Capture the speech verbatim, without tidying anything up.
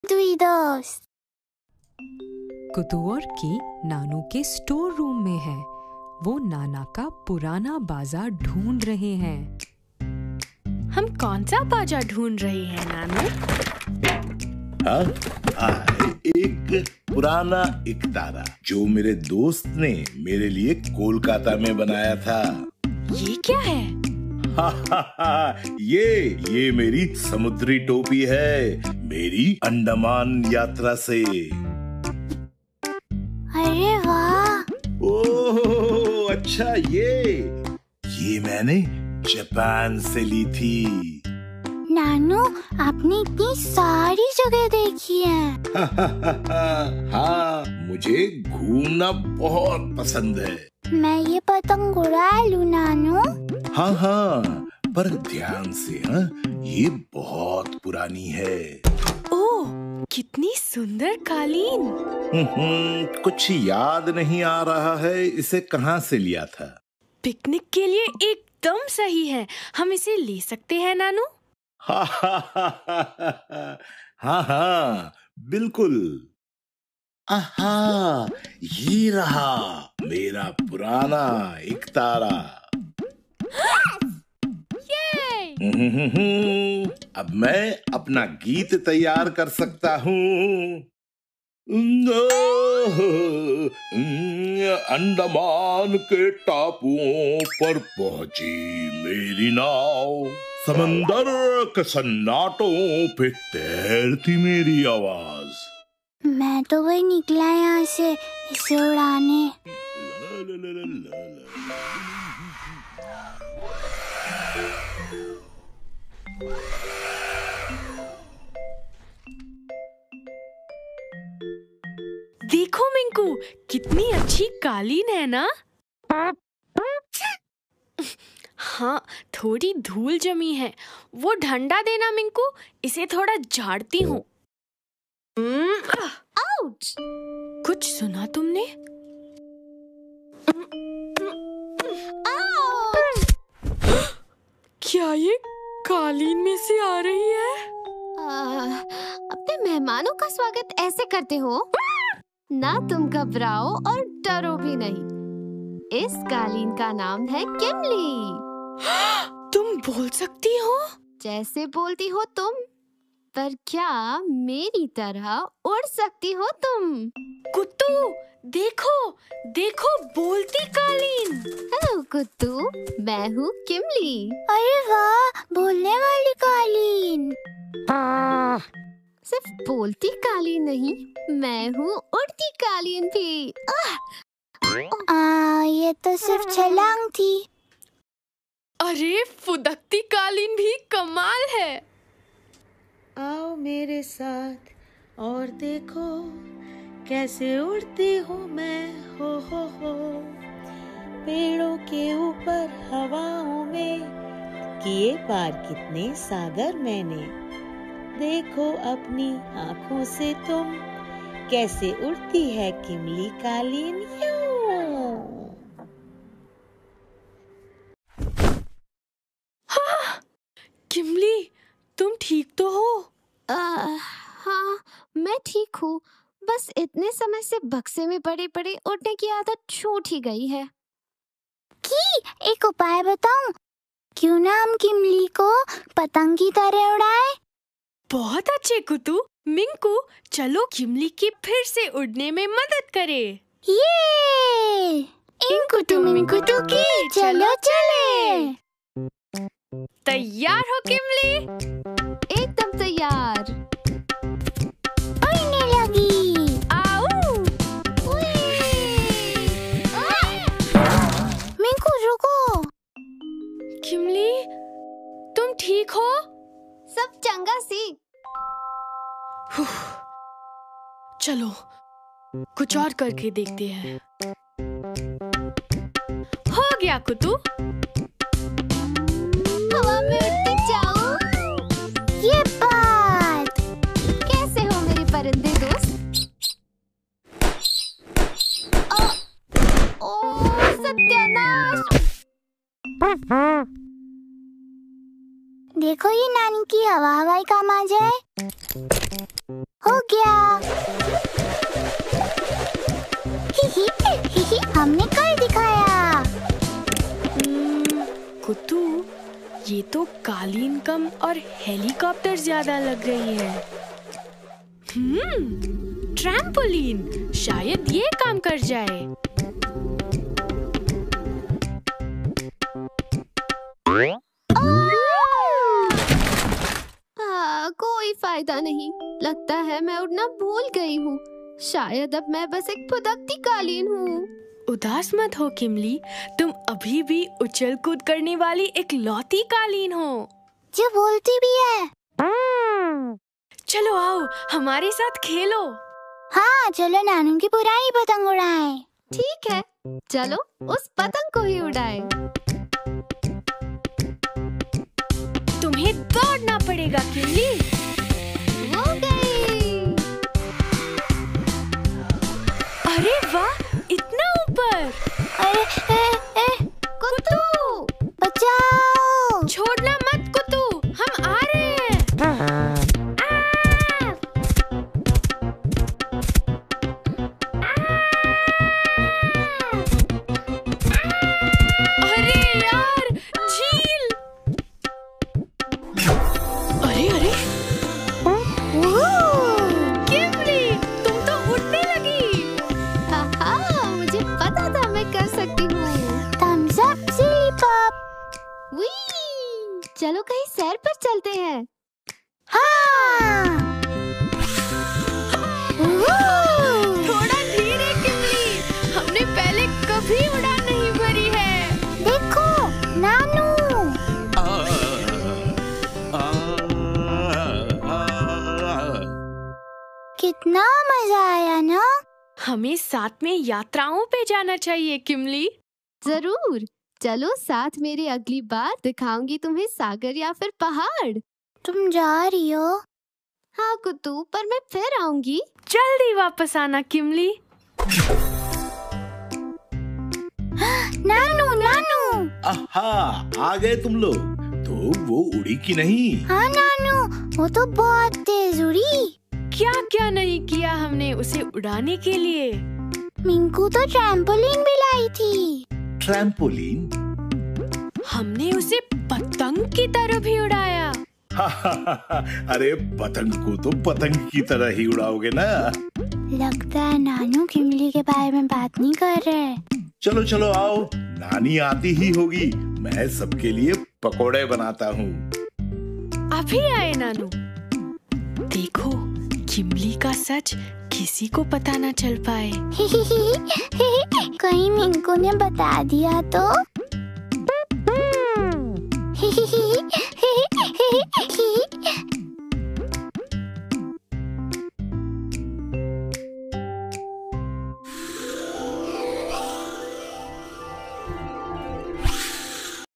दुई दोस्त। कुतु और की नानू के स्टोर रूम में है। वो नाना का पुराना बाजा ढूंढ रहे हैं। हम कौन सा बाजा ढूंढ रहे हैं नानू? हाँ, हाँ, एक पुराना इकतारा जो मेरे दोस्त ने मेरे लिए कोलकाता में बनाया था। ये क्या है? हा, हा, हा, ये ये मेरी समुद्री टोपी है, मेरी अंडमान यात्रा से। अरे वाह! ओह अच्छा, ये ये मैंने जापान से ली थी। नानू, आपने इतनी सारी जगह देखी है। हाँ, मुझे घूमना बहुत पसंद है। मैं ये पतंग उड़ा लूं नानू? हाँ हाँ, पर ध्यान से। हाँ, ये बहुत पुरानी है। ओह, कितनी सुंदर कालीन। कुछ याद नहीं आ रहा है इसे कहाँ से लिया था। पिकनिक के लिए एकदम सही है। हम इसे ले सकते हैं नानू? हाँ हाँ हाँ, बिल्कुल। आहा, ये रहा मेरा पुराना इकतारा। अब मैं अपना गीत तैयार कर सकता हूँ। अंडमान के टापुओं पर पहुंची मेरी नाव, समंदर के सन्नाटों पे तैरती मेरी आवाज। मैं तो वही निकला यहाँ से इसे उड़ाने। देखो मिंकू, कितनी अच्छी कालीन है ना? हाँ, थोड़ी धूल जमी है। वो डंडा देना मिंकू, इसे थोड़ा झाड़ती हूँ। आउच! कुछ सुना तुमने? क्या ये कालीन में से आ रही है? आ, अपने मेहमानों का स्वागत ऐसे करते हो? ना तुम घबराओ और डरो भी नहीं। इस कालीन का नाम है किमली। तुम बोल सकती हो? जैसे बोलती हो तुम, पर क्या मेरी तरह उड़ सकती हो तुम? कुत्तू, देखो देखो, बोलती कालीन। हेलो कुत्तू, मैं हूँ किमली। अरे वाह, बोलने वाली कालीन। सिर्फ बोलती कालीन नहीं, मैं हूँ उड़ती कालीन भी। आ, ये तो सिर्फ छलांग थी। अरे फुदकती कालीन भी कमाल है। आओ मेरे साथ और देखो कैसे उड़ती हूँ मैं, हो हो हो। पेड़ों के ऊपर हवाओं में किए पार कितने सागर मैंने। देखो अपनी आँखों से तुम कैसे उड़ती है किमली कालीन। यूं। हाँ, किमली, तुम ठीक तो हो? आ, हाँ, मैं ठीक हूँ। बस इतने समय से बक्से में बड़े बड़े उड़ने की आदत छूट ही गई है। की एक उपाय बताऊं? क्यों ना हम किमली को पतंग की तरह उड़ाए? बहुत अच्छे कुतु। मिंकू, चलो किमली की फिर से उड़ने में मदद करें। ये इंकुटू मिंकुटू की चलो चले। तैयार हो किमली? एकदम तैयार। उड़ने लगी। आओ। मिंकू रुको। किमली, तुम ठीक हो? सब चंगा सी। चलो कुछ और करके देखते हैं। हो गया कुतु। हवा में उड़ती जाऊं। ये बात। कैसे हो मेरे परिंदे दोस्त? ओ, ओ सत्यानाश। देखो, ये नानी की हवा हवाई काम आ जाए। हो तो कालीन कम और हेलीकॉप्टर ज्यादा लग रही है। हम्म, ट्रैम्पोलिन, शायद ये काम कर जाए। हाँ, कोई फायदा नहीं। लगता है मैं उड़ना भूल गई हूँ। शायद अब मैं बस एक फुदकती कालीन हूँ। उदास मत हो किमली, तुम अभी भी उछल कूद करने वाली एक लौती कालीन हो जो बोलती भी है। चलो आओ, हमारे साथ खेलो। हाँ, चलो नानू की पुरानी पतंग उड़ाएं। ठीक है, चलो उस पतंग को ही उड़ाएं। तुम्हें दौड़ना पड़ेगा किमली। हो गई। अरे वाह, इतना ऊपर। अरे ए, ए, कुत्तू, बचाओ! छोड़ना मत कुत्तू, हम आ रहे हैं। अरे यार, झील। अरे अरे, किमली, तुम तो उड़ने लगी। हाहा, मुझे पता था मैं कर सकती हूँ। Thums Up silly pop. वी, चलो कहीं सैर पर चलते हैं। हाँ। थोड़ा धीरे किमली, हमने पहले कभी उड़ान नहीं भरी है। देखो नानू। कितना मजा आया ना। हमें साथ में यात्राओं पे जाना चाहिए किमली। जरूर, चलो साथ मेरी। अगली बार दिखाऊंगी तुम्हें सागर या फिर पहाड़। तुम जा रही हो? हाँ कुत्तू, पर मैं फिर आऊंगी। जल्दी वापस आना किमली। नानू नानू। आहा, आ गए तुम लोग। तो वो उड़ी की नहीं? हाँ नानू, वो तो बहुत तेज उड़ी। क्या क्या नहीं किया हमने उसे उड़ाने के लिए। मिंकू तो ट्रैम्पोलिन भी लाई थी। ट्रैम्पोलिन? हमने उसे पतंग की तरह भी उड़ाया। अरे पतंग को तो पतंग की तरह ही उड़ाओगे ना। लगता है नानू किमली के बारे में बात नहीं कर रहे। चलो चलो आओ, नानी आती ही होगी। मैं सबके लिए पकोड़े बनाता हूँ। अभी आए नानू। देखो, किमली का सच किसी को पता न चल पाए। कहीं मिंकू ने बता दिया तो?